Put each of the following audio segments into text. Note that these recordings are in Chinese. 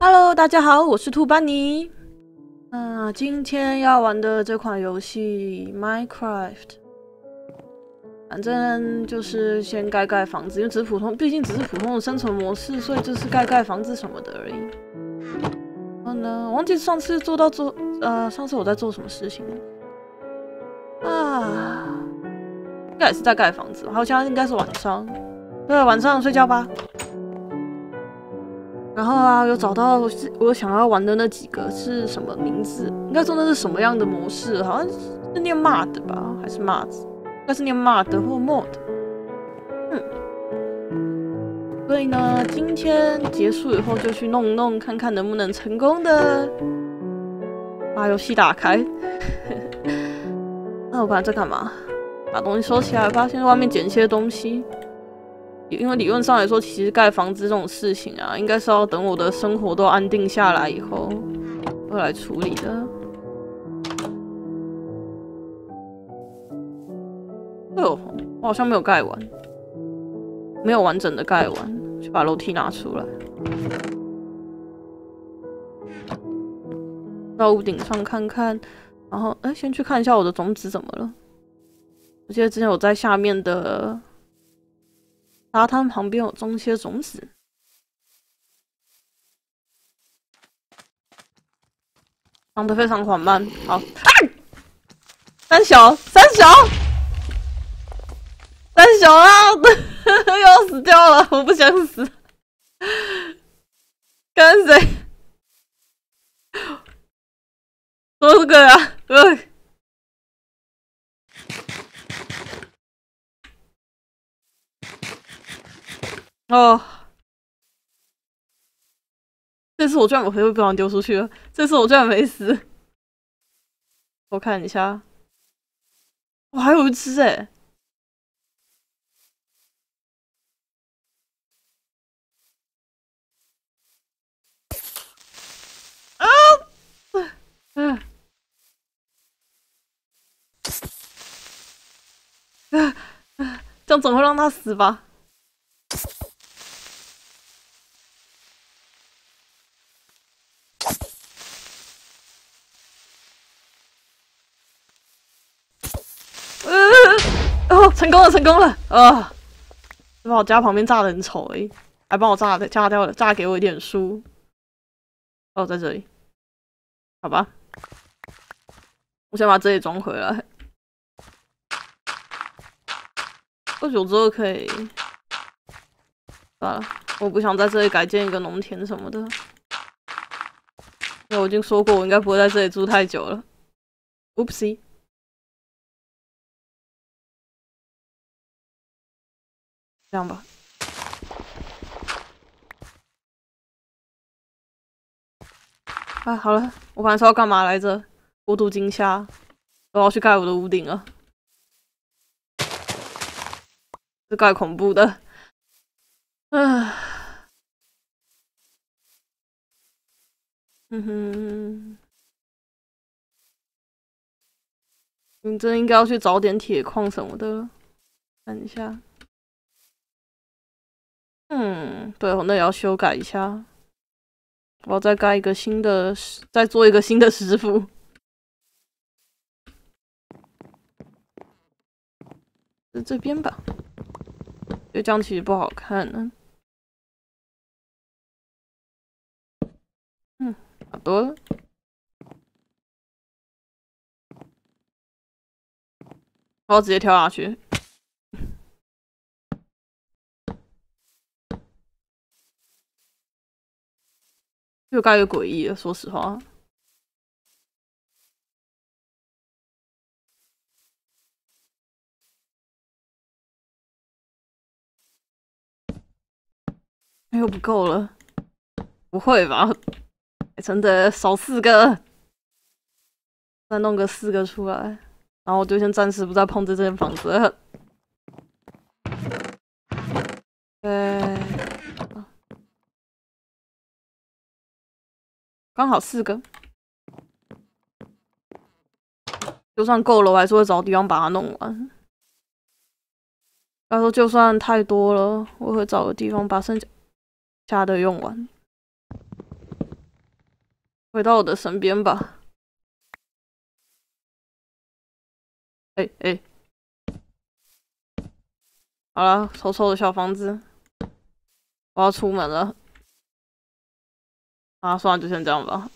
Hello，大家好，我是兔班尼。今天要玩的这款游戏 Minecraft， 反正就是先盖盖房子，因为只是普通，毕竟只是普通的生存模式，所以就是盖盖房子什么的而已。然后呢，我忘记上次上次我在做什么事情啊？应该也是在盖房子，好像应该是晚上。对，晚上睡觉吧。然后有找到我想要玩的那几个是什么名字？应该说那是什么样的模式？好像是念 mod 吧，还是 mods？ 应该是念 mod 或 mod。所以呢，今天结束以后就去弄弄，看看能不能成功的把游戏打开。那我本来在干嘛？把东西收起来吧，先在外面捡一些东西。因为理论上来说，其实盖房子这种事情啊，应该是要等我的生活都安定下来以后，会来处理的。哎呦，我好像没有盖完，没有完整的盖完，去把楼梯拿出来，到屋顶上看看，然后先去看一下我的种子怎么了。我记得之前我在下面的沙滩旁边有种一些种子。长得非常缓慢。好，三小啊！又要死掉了，我不想死。跟谁？说这个呀？哦，这次我居然被不小丢出去了。这次我居然没死。我看一下，我还有一只哎。这样总会让他死吧？成功了，成功了！把我家旁边炸得很丑欸，还帮我炸掉了，炸给我一点书。哦，在这里，好吧，我先把这里装回来。多久之后可以？算了，我不想在这里改建一个农田什么的。因为我已经说过，我应该不会在这里住太久了。Oopsie。这样吧。好了，我本来是要干嘛来着？过度惊吓，我要去盖我的屋顶了。是盖恐怖的。你真应该要去找点铁矿什么的。看一下。对，我那也要修改一下。我要再盖一个新的，再做一个新的师傅。是这边吧？因为这样其实不好看呢。好多了。我要直接跳下去。越盖越诡异了，说实话。又不够了，不会吧？真的少4个，再弄个4个出来，然后我就先暂时不再碰这间房子了。刚好4个，就算够了，我还是会找地方把它弄完。他说，就算太多了，我会找个地方把剩下的用完。 回到我的身边吧。哎，好了，丑丑的小房子，我要出门了。啊，算了，就先这样吧。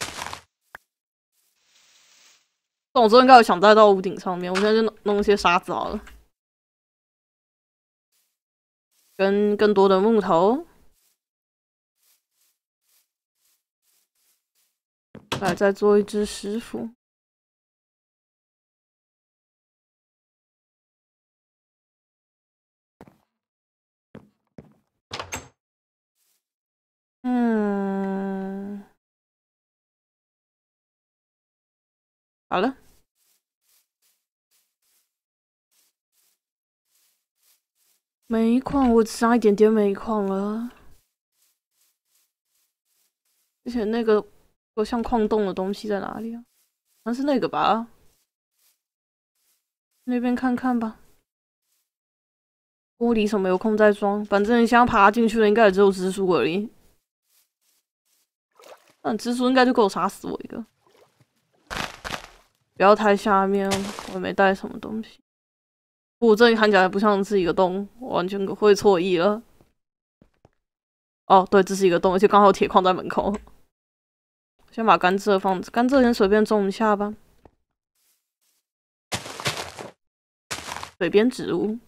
但我之后应该有想带到屋顶上面，我现在就弄一些沙子好了，跟更多的木头。来，再做一只石斧。好了。煤矿，我只差一点点煤矿了。之前那个有像矿洞的东西在哪里啊？好像是那个吧？那边看看吧。玻璃什么有空再装，反正你现在爬进去的应该也只有蜘蛛而已。那蜘蛛应该就够杀死我一个。不要太下面，我没带什么东西。我这里看起来不像是一个洞，我完全会错意了。哦，对，这是一个洞，而且刚好有铁矿在门口。先把甘蔗放，甘蔗先随便种一下吧。水边植物。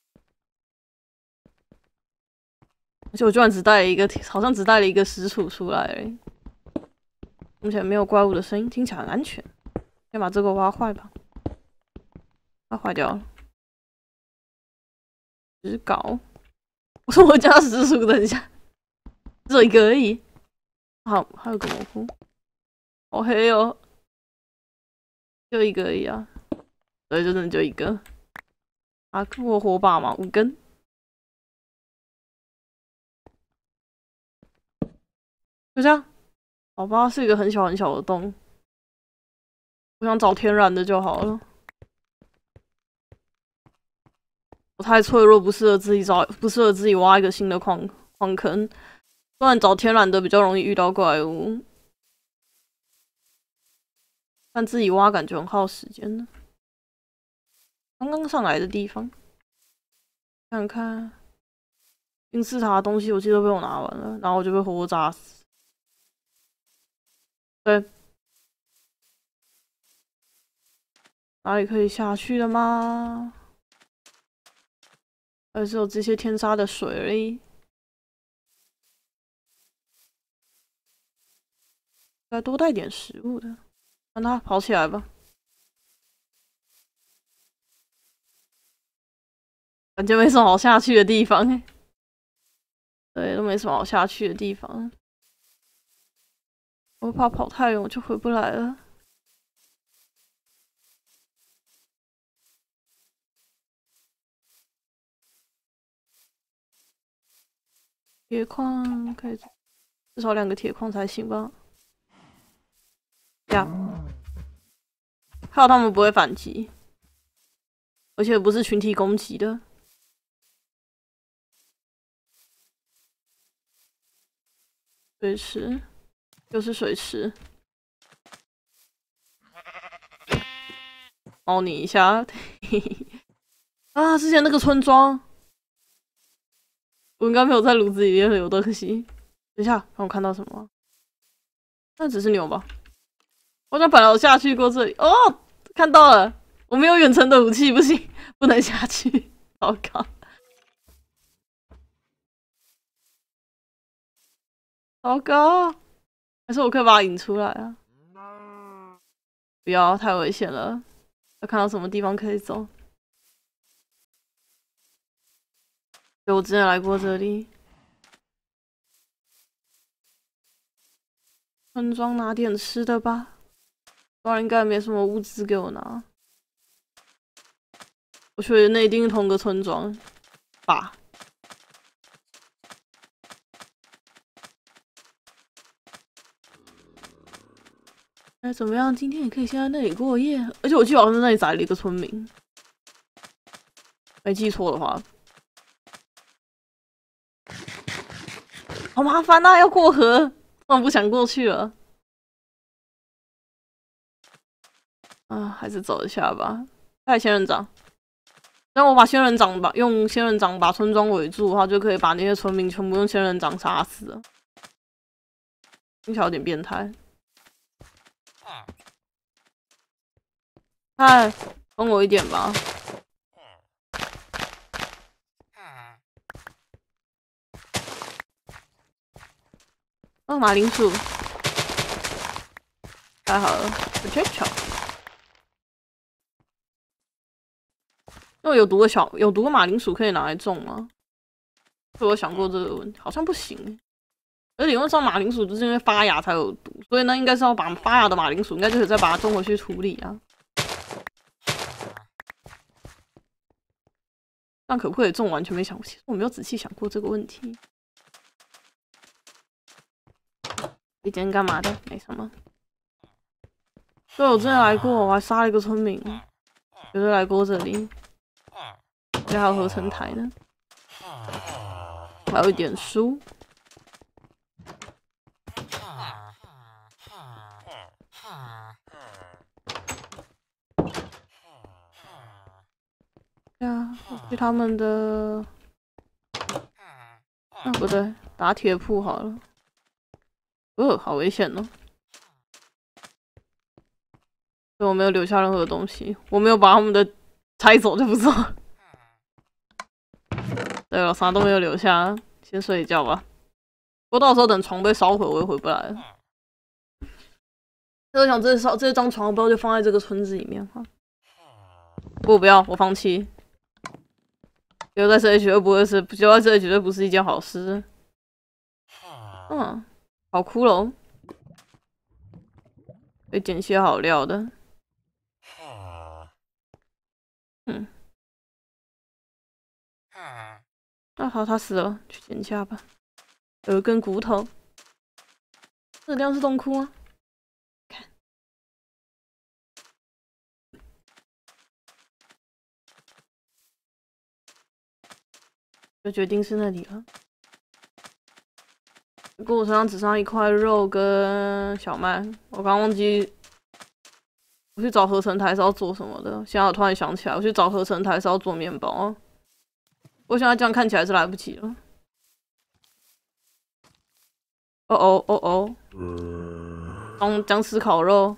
而且我居然只带了一个，好像只带了一个石杵出来而已。目前没有怪物的声音，听起来很安全。先把这个挖坏吧，它坏掉了。石镐，我说我加石杵，等一下，只有一个而已。好，还有个蘑菇，好黑哦，就一个而已啊。对，就真的就一个。啊，我火把嘛，5根。就这样，好吧，是一个很小很小的洞。我想找天然的就好了。我太脆弱，不适合自己找，不适合自己挖一个新的矿坑。不然找天然的比较容易遇到怪物，但自己挖感觉很耗时间呢。刚刚上来的地方，看看金字塔的东西，我记得都被我拿完了，然后我就被活活炸死。对，哪里可以下去的吗？还是有这些天杀的水而已。该多带点食物的，让它跑起来吧。感觉没什么好下去的地方，对，都没什么好下去的地方。我怕跑太远，我就回不来了。铁矿可以，至少2个铁矿才行吧？呀，还有他们不会反击，而且不是群体攻击的。水池，又是水池。猫你一下，啊！之前那个村庄，我应该没有在炉子里面有东西。等一下，让我看到什么？那只是牛吧？我想本来我下去过这里，哦，看到了，我没有远程的武器，不行，不能下去。糟糕，糟糕，还是我可以把它引出来啊？不要，太危险了。要看到什么地方可以走？对，我之前来过这里。村庄拿点吃的吧，不然应该没什么物资给我拿。我觉得那一定是同个村庄吧。哎，怎么样？今天也可以先在那里过夜。而且我记得好像在那里宰了一个村民，没记错的话。好麻烦啊，要过河，我不想过去了。 啊，还是走一下吧。带仙人掌，但我把仙人掌用仙人掌把村庄围住的话，就可以把那些村民全部用仙人掌杀死了。听起来有点变态。嗨，帮我一点吧。哦，马铃薯，太好了 ，potato。因为有毒的马铃薯可以拿来种吗？我有想过这个问题，好像不行。而理论上马铃薯就是因为发芽才有毒，所以呢，应该是要把发芽的马铃薯，应该就是再把它种回去处理啊。但可不可以种？完全没想过，其实我没有仔细想过这个问题。你今天干嘛的？没什么。对，我之前来过，我还杀了一个村民，绝对来过这里。这还有合成台呢，还有一点书。对啊，去他们的……啊，不对，打铁铺好了。好危险哦！对，我没有留下任何东西，我没有把他们的拆走就不错。对了，啥都没有留下，先睡一觉吧。不过到时候等床被烧毁，我也回不来了。我想这张床包就放在这个村子里面哈。不要，我放弃。留在这里绝对不会是，留在这里绝对不是一件好事。嗯，好骷髅，被捡些好料的。嗯。啊好，他死了，去捡一下吧。有一根骨头。这地方是洞窟吗？看。就决定是那里了。不过我身上只剩下一块肉跟小麦，我刚忘记我去找合成台是要做什么的。现在我突然想起来，我去找合成台是要做面包。我现在这样看起来是来不及了。哦哦哦哦，僵尸烤肉。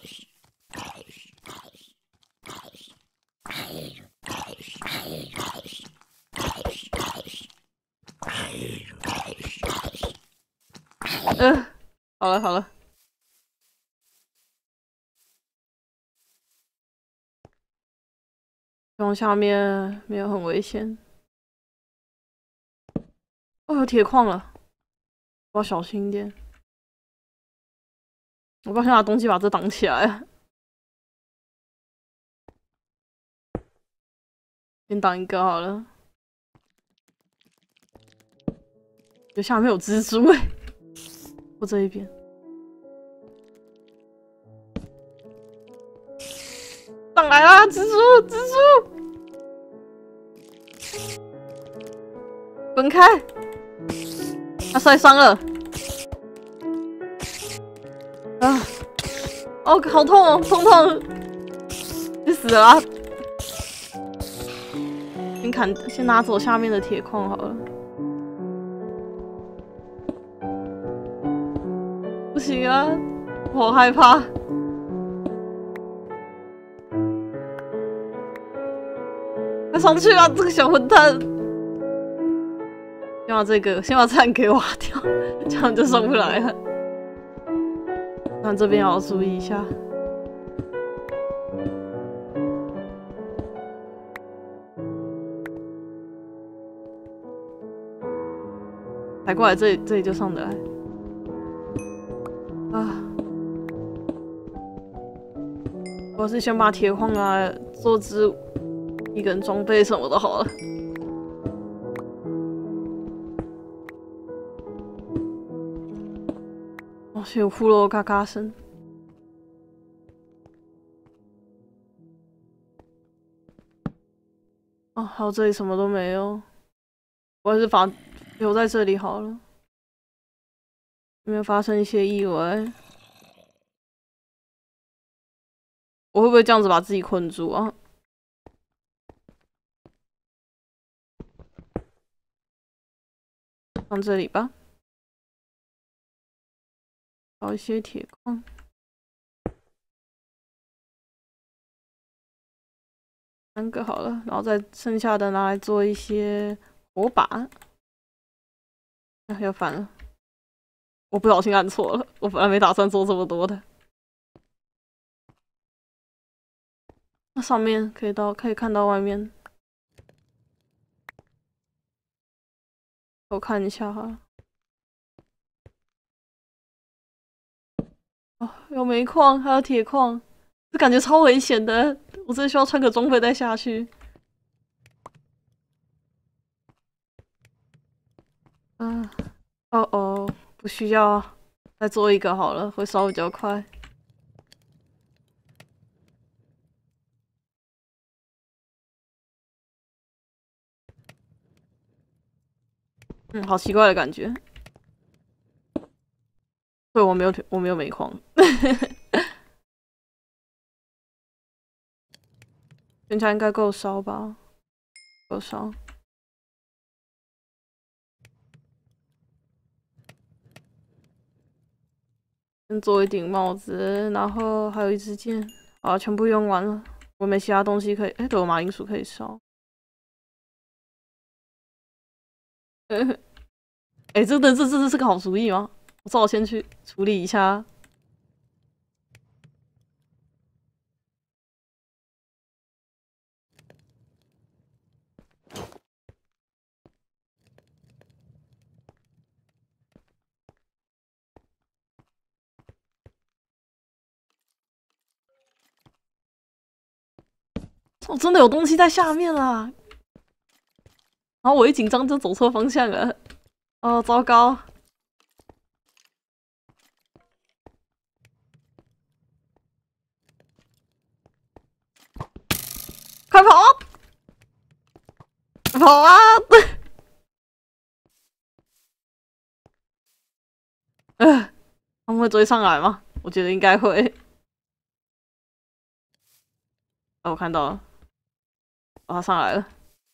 好了好了。希望下面没有很危险。哦，有铁矿了，我要小心一点。我刚先拿东西把这挡起来，先挡一个好了。就下面有蜘蛛哎，我这一边。上来啦，蜘蛛，蜘蛛！滚开！他摔伤了。啊！哦，好痛哦，痛痛！你死了啊！先拿走下面的铁矿好了。不行啊，我好害怕。快上去啊，这个小混蛋！先把这给挖掉，这样就上不来了。那这边要注意一下。抬过来，这里就上得来。啊！我是先把铁矿啊做支一根装备什么的好了。哦，是有骷髅嘎嘎声。哦，好，这里什么都没有，我还是留在这里好了，有没有发生一些意外？ 我会不会这样子把自己困住啊？放这里吧，找一些铁矿。3个好了，然后再剩下的拿来做一些火把。啊，要反了，我不小心按错了，我本来没打算做这么多的。那上面可以看到外面，我看一下哈。哦，有煤矿，还有铁矿，这感觉超危险的，我真的需要穿个装备再下去。啊，哦哦，不需要，再做一个好了，会烧比较快。嗯，好奇怪的感觉。对，我没有煤矿。人家应该够烧吧？够烧。先做一顶帽子，然后还有一支箭。啊，全部用完了，我没其他东西可以。对，我马铃薯可以烧。这是个好主意吗？我先去处理一下。我真的有东西在下面啊！然后我一紧张就走错方向了。哦，糟糕！快跑！跑啊！他们会追上来吗？我觉得应该会。哦，我看到了，哦，他上来了。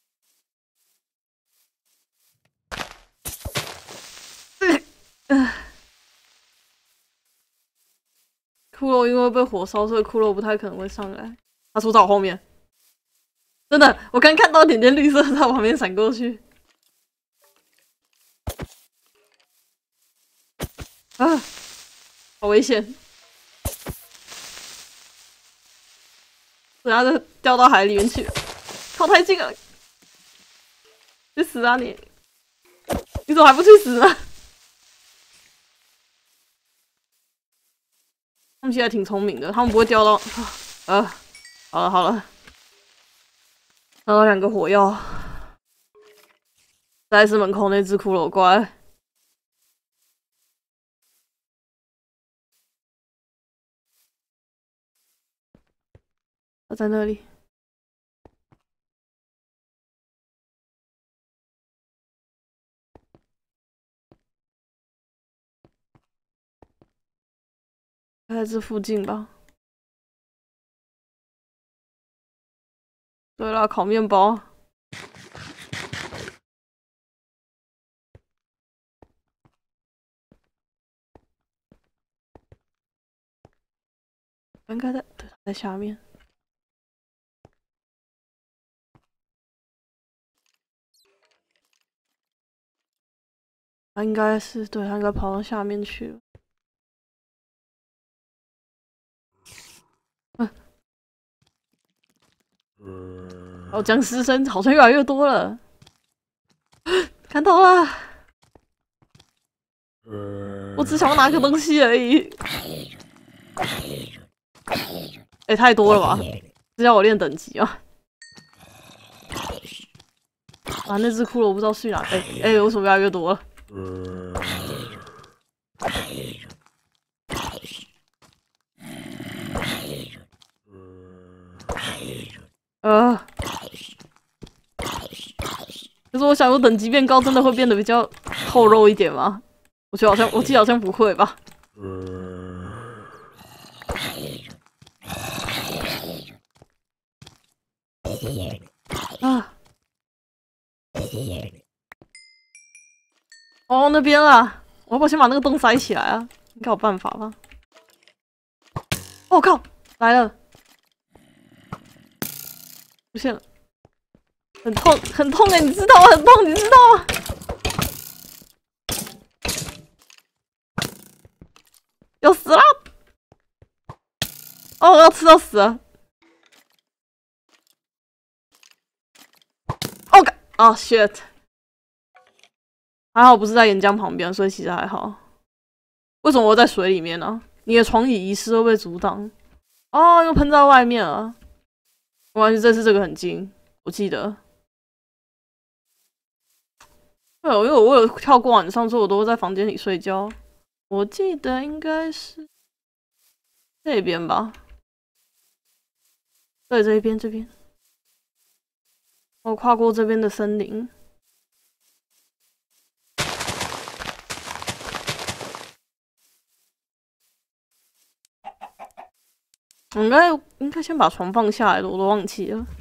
骷髅因为被火烧，所以骷髅不太可能会上来。他出在我后面，真的，我刚看到点点绿色在我旁边闪过去。啊，好危险！等下就掉到海里面去了，靠太近了！去死啊你！你怎么还不去死呢？他们现在挺聪明的，他们不会掉到……好了好了，拿到2个火药，再是门口那只骷髅怪。他在那里。在这附近吧。对了，烤面包。应该在下面。他应该是对，他应该跑到下面去了。哦，僵尸声好像越来越多了。看到了，我只想要拿个东西而已。太多了吧？是要我练等级啊？啊，那只骷髅不知道去哪。为什么越来越多了？可是我想，我等级变高，真的会变得比较厚肉一点吗？我记得好像不会吧。 啊！哦，那边啊！我要不要先把那个洞塞起来啊？应该有办法吧？我靠，来了！出现了，很痛，很痛哎！你知道吗？很痛，你知道吗？要死了！哦，我要吃到死了！哦，啊 shit！还好不是在岩浆旁边，所以其实还好。为什么我在水里面呢？你的床椅仪式会被阻挡。哦，又喷在外面了。没关系，这次这个很近，我记得。对，因为我有跳过晚上，所以我都在房间里睡觉。我记得应该是这边吧？对，这边这边。我跨过这边的森林。我应该先把床放下来的，我都忘记了。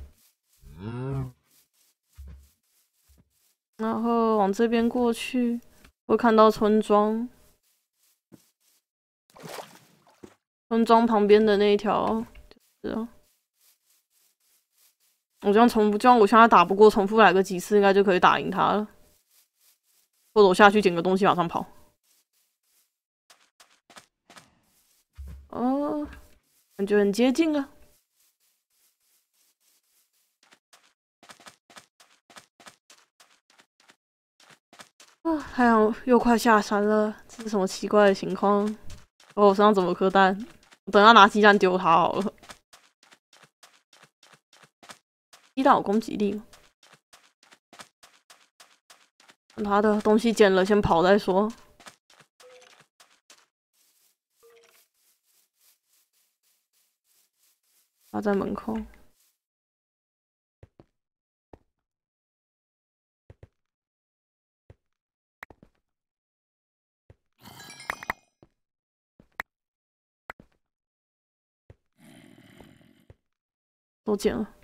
然后往这边过去，会看到村庄。村庄旁边的那一条，就是啊。我这样我现在打不过，重复来个几次，应该就可以打赢他了。或者我下去捡个东西，马上跑。哦，感觉很接近了。啊，太阳又快下山了，这是什么奇怪的情况？哦，我身上怎么颗蛋？我等下拿鸡蛋丢他好了。鸡蛋有攻击力吗？等他的东西捡了，先跑再说。他在门口。都捡了。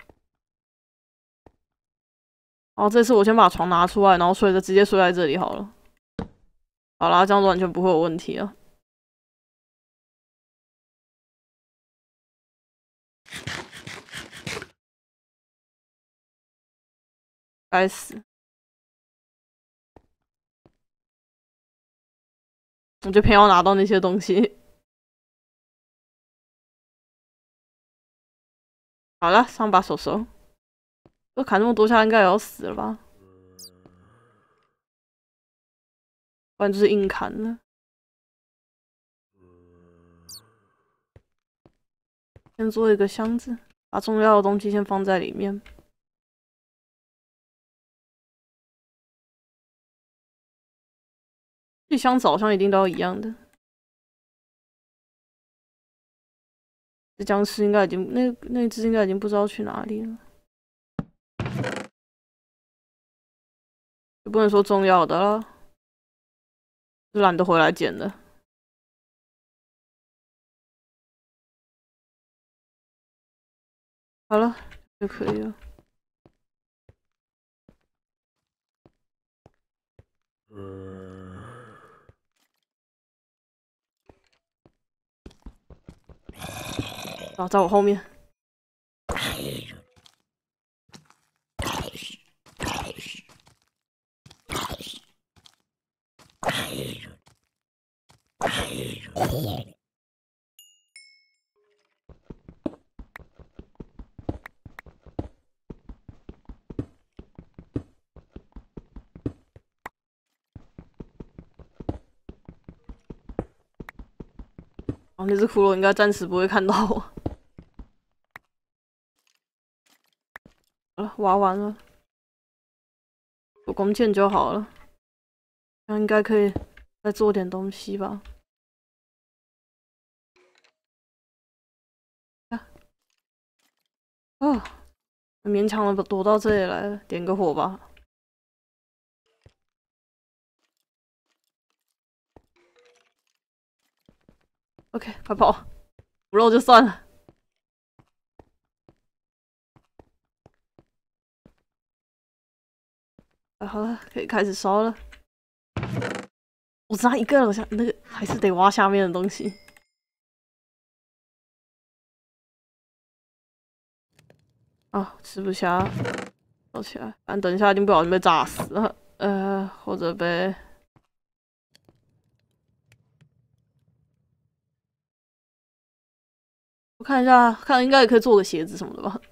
好，这次我先把床拿出来，然后直接睡在这里好了。好啦，这样子完全不会有问题了。该死！我就偏要拿到那些东西。好了，上把手手。都砍那么多下，应该也要死了吧？不然就是硬砍了。先做一个箱子，把重要的东西先放在里面。这箱子好像一定都要一样的。这僵尸应该已经那只应该已经不知道去哪里了。也不能说重要的了，就懒得回来捡了。好了，就可以了。啊，在我后面。哦，那只骷髅应该暂时不会看到我。好了，挖完了，有弓箭就好了。那应该可以再做点东西吧。啊，勉强的躲到这里来了，点个火吧。OK， 快跑！不肉就算了。 好了，可以开始烧了。我只拿一个了，我想那个还是得挖下面的东西。啊，吃不下，收起来。但等一下一定不小心被炸死了，或者被……我看一下，看应该也可以做个鞋子什么的吧。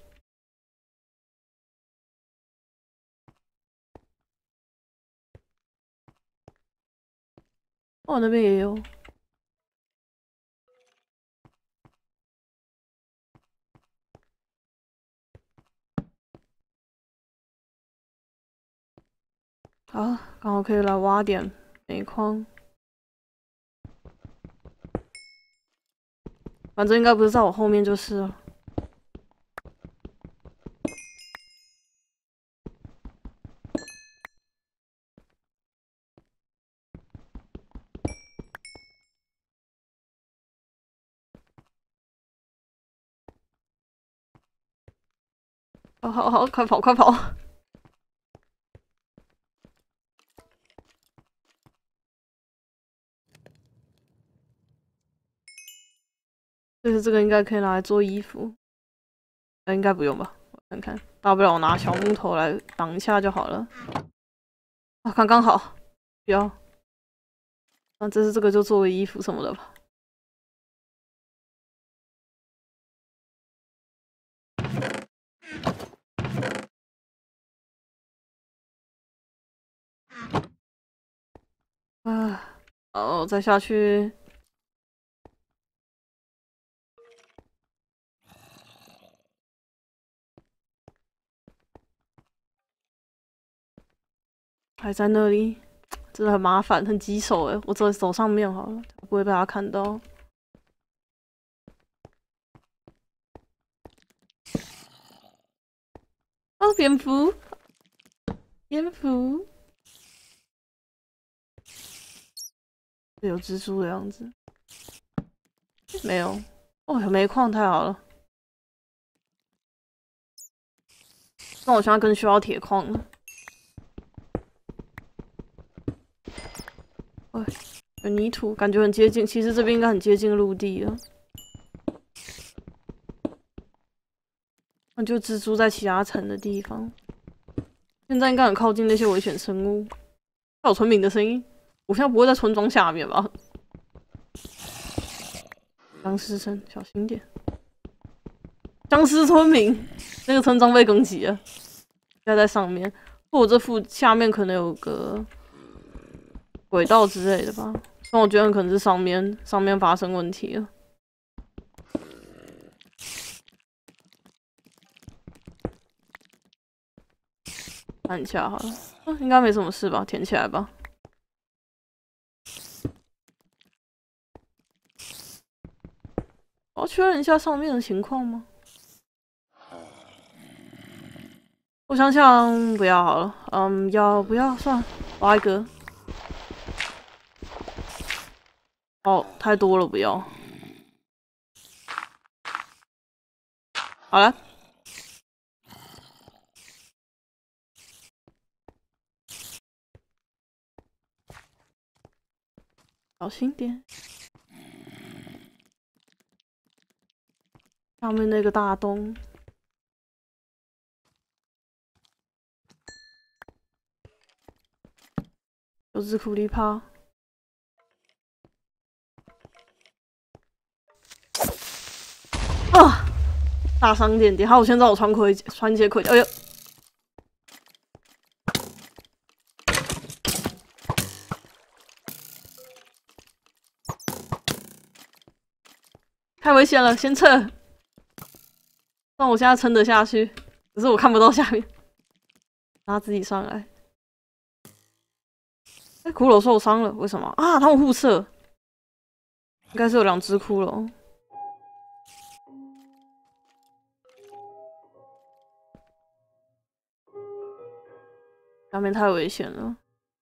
哦，那边也有。好，刚好可以来挖点煤矿。反正应该不是在我后面就是了。哦，好好，快跑，快跑！就是这个应该可以拿来做衣服，应该不用吧？我看看，大不了我拿小木头来挡一下就好了。啊，刚刚好，不要。那这是这个就作为衣服什么的吧。啊，哦，再下去。还在那里，真的很麻烦，很棘手哎。我走上面好了，不会被他看到。哦，蝙蝠，蝙蝠，有蜘蛛的样子。没有，哦，有煤矿，太好了。那我现在更需要铁矿了。哎，有泥土，感觉很接近。其实这边应该很接近陆地了。那就蜘蛛在其他层的地方。现在应该很靠近那些危险生物。还有村民的声音。我现在不会在村庄下面吧？僵尸声，小心点。僵尸村民，那个村庄被攻击了，应该在上面，或者这下面可能有个轨道之类的吧。但我觉得可能是上面发生问题了。看一下好了，应该没什么事吧？填起来吧。我要确认一下上面的情况吗？我想想，不要好了。要不要？算了，挖一个。哦，太多了，不要。好了。小心点。上面那个大洞。有只苦力怕。啊！大伤点点，好，我先找我穿接盔甲。哎呦！太危险了，先撤。但我现在撑得下去，可是我看不到下面。让他自己上来。哎，骷髅受伤了，为什么啊？他们互射，应该是有2只骷髅。下面太危险了。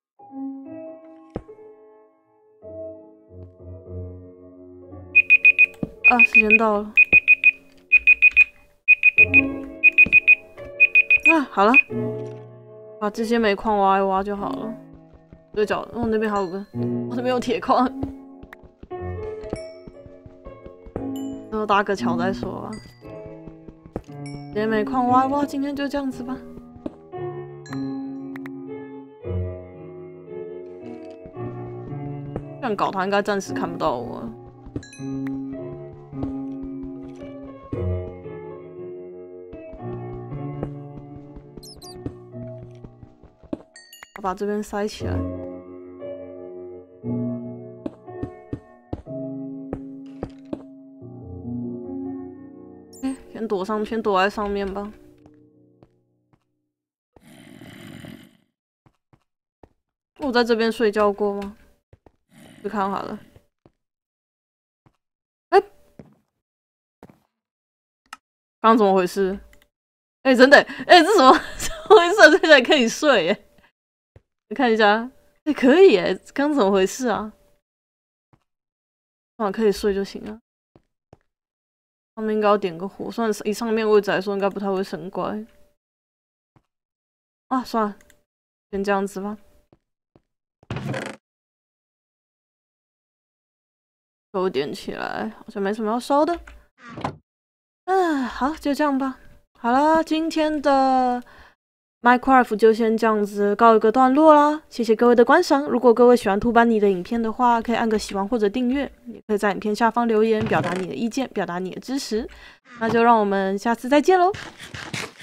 啊，时间到了。啊，好了。 把这些煤矿挖一挖就好了。对角，哦，那边还有个，那边有铁矿。然后搭个桥再说吧。这些煤矿挖一挖，今天就这样子吧。这样搞，他应该暂时看不到我。我把这边塞起来。先躲上，先躲在上面吧。我在这边睡觉过吗？去看好了。哎，刚刚怎么回事？哎，真的，哎，这什么怎么回事？这里可以睡耶？你看一下，哎，可以耶，刚怎么回事啊？啊，可以睡就行了。上面应该要点个火，算以上面位置来说，应该不太会生怪。啊，算了，先这样子吧。都点起来，好像没什么要烧的。好，就这样吧。好啦，今天的 Minecraft 就先这样子告一个段落啦。谢谢各位的观赏。如果各位喜欢兔班尼的影片的话，可以按个喜欢或者订阅，也可以在影片下方留言，表达你的意见，表达你的支持。那就让我们下次再见喽。